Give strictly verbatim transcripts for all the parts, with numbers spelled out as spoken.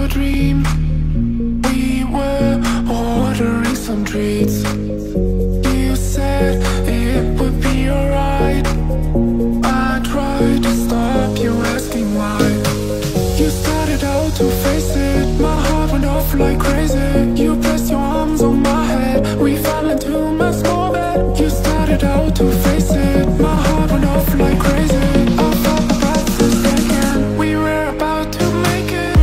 a dream. We were ordering some treats. You said it would be alright. I tried to stop you asking why. You started out to face it. My heart went off like crazy. You pressed your arms on my head. We fell into my small bed. You started out to face it. My heart went off like crazy. I felt my breath was taken. We were about to make it.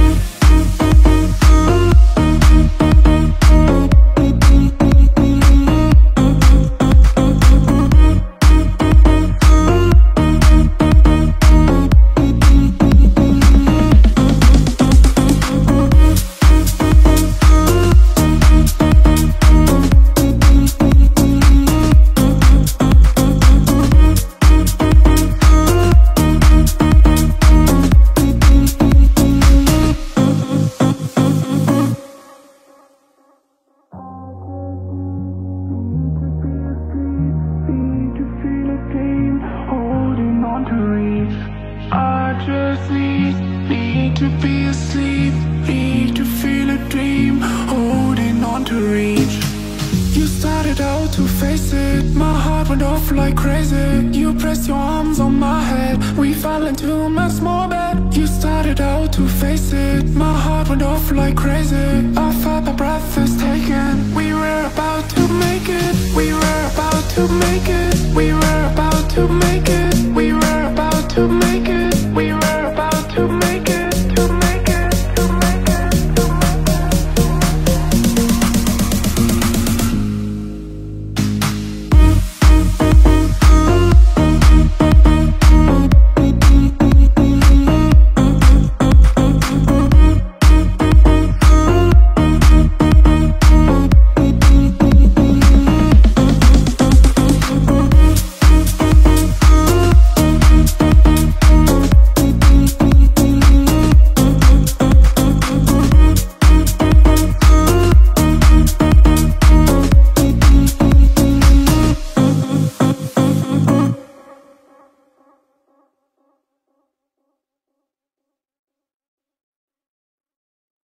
I just need, need to be asleep. Need to feel a dream, holding on to reach. You started out to face it. My heart went off like crazy. You pressed your arms on my head. We fell into my small bed. You started out to face it. My heart went off like crazy. I felt my breath was taken. We were about to make it. We were about to make it. We were about to make it.